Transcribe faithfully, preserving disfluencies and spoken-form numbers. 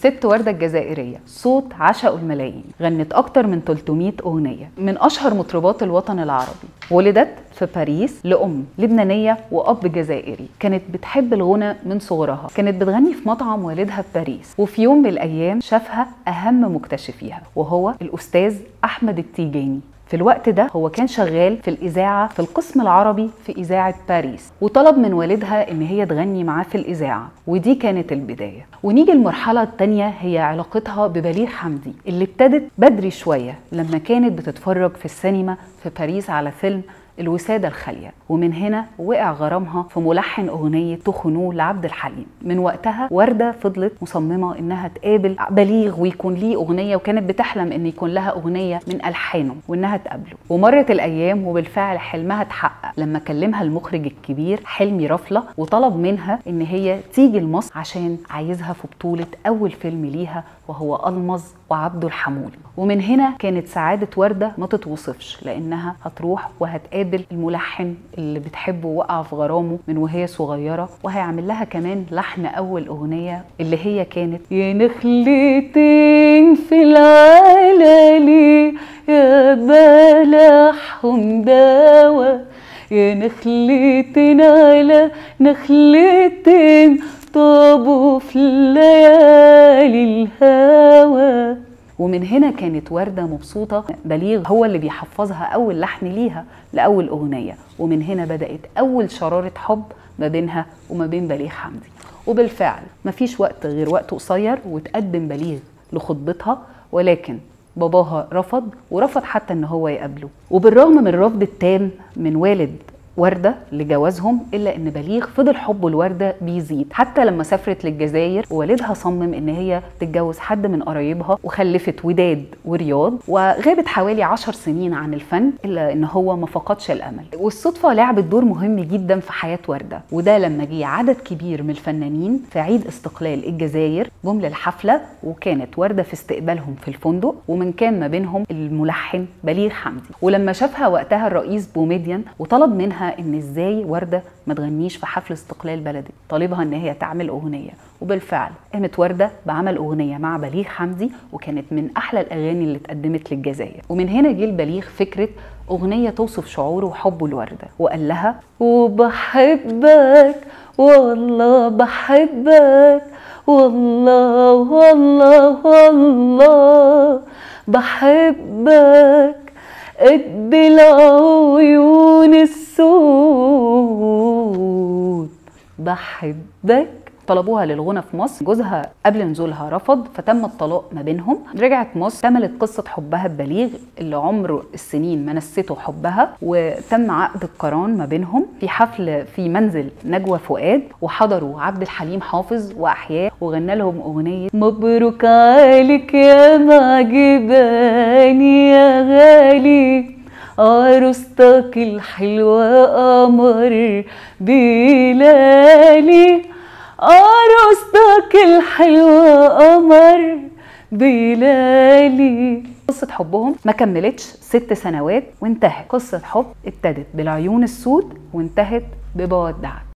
الست وردة الجزائرية صوت عشقه الملايين، غنت أكتر من ثلاثمائة أغنية، من أشهر مطربات الوطن العربي. ولدت في باريس لأم لبنانية وأب جزائري، كانت بتحب الغنى من صغرها، كانت بتغني في مطعم والدها في باريس. وفي يوم من الأيام شافها أهم مكتشفيها وهو الأستاذ أحمد التيجاني. في الوقت ده هو كان شغال في الإذاعة في القسم العربي في إذاعة باريس، وطلب من والدها إن هي تغني معاه في الإذاعة، ودي كانت البداية. ونيجي المرحلة التانية هي علاقتها ببليغ حمدي اللي ابتدت بدري شوية لما كانت بتتفرج في السينما في باريس على فيلم الوسادة الخالية، ومن هنا وقع غرامها في ملحن أغنية تخنوه لعبد الحليم. من وقتها وردة فضلت مصممة إنها تقابل بليغ ويكون ليه أغنية، وكانت بتحلم إن يكون لها أغنية من ألحانه وإنها تقابله. ومرت الأيام وبالفعل حلمها اتحقق لما كلمها المخرج الكبير حلمي رفلة وطلب منها إن هي تيجي لمصر عشان عايزها في بطولة أول فيلم ليها وهو ألمظ وعبده الحمولي. ومن هنا كانت سعادة وردة ما تتوصفش، لأنها هتروح وهتقابل الملحن اللي بتحبه وقع في غرامه من وهي صغيرة، وهيعمل لها كمان لحن أول أغنية اللي هي كانت يا نخلتين في العلالي يا بلحهم دوا، يا نخلتين على نخلتين طابوا في الليالي الهوى. ومن هنا كانت وردة مبسوطة، بليغ هو اللي بيحفظها أول لحن ليها لأول أغنية، ومن هنا بدأت أول شرارة حب ما بينها وما بين بليغ حمدي. وبالفعل مفيش وقت غير وقت قصير وتقدم بليغ لخطبتها، ولكن باباها رفض، ورفض حتى ان هو يقابله. وبالرغم من الرفض التام من والد وردة لجوازهم، إلا إن بليغ فضل حبه لوردة بيزيد حتى لما سافرت للجزائر، ووالدها صمم إن هي تتجوز حد من قرايبها، وخلفت وداد ورياض، وغابت حوالي عشر سنين عن الفن، إلا إن هو ما فقدش الأمل. والصدفة لعبت دور مهم جدا في حياة وردة، وده لما جه عدد كبير من الفنانين في عيد استقلال الجزائر جم للحفلة، وكانت وردة في استقبالهم في الفندق، ومن كان ما بينهم الملحن بليغ حمدي. ولما شافها وقتها الرئيس بوميديان وطلب منها ان ازاي وردة ما تغنيش في حفل استقلال بلدي، طالبها ان هي تعمل اغنية. وبالفعل قامت وردة بعمل اغنية مع بليغ حمدي، وكانت من احلى الاغاني اللي اتقدمت للجزائر. ومن هنا جه البليغ فكرة اغنية توصف شعوره وحبه لوردة، وقال لها وبحبك والله بحبك والله والله والله بحبك قد العيون السود بحبك. طلبوها للغنى في مصر، جوزها قبل نزولها رفض، فتم الطلاق ما بينهم. رجعت مصر، كملت قصة حبها ببليغ اللي عمر السنين ما نسيته حبها، وتم عقد القران ما بينهم في حفل في منزل نجوى فؤاد، وحضروا عبد الحليم حافظ وأحياه، وغنى لهم أغنية مبروك عليك يا معجباني يا غالي، عروستك الحلوة قمر بلالي، عروستك الحلوة قمر بلالي. قصة حبهم ما كملتش ست سنوات وانتهت. قصة حب ابتدت بالعيون السود وانتهت ببودعك.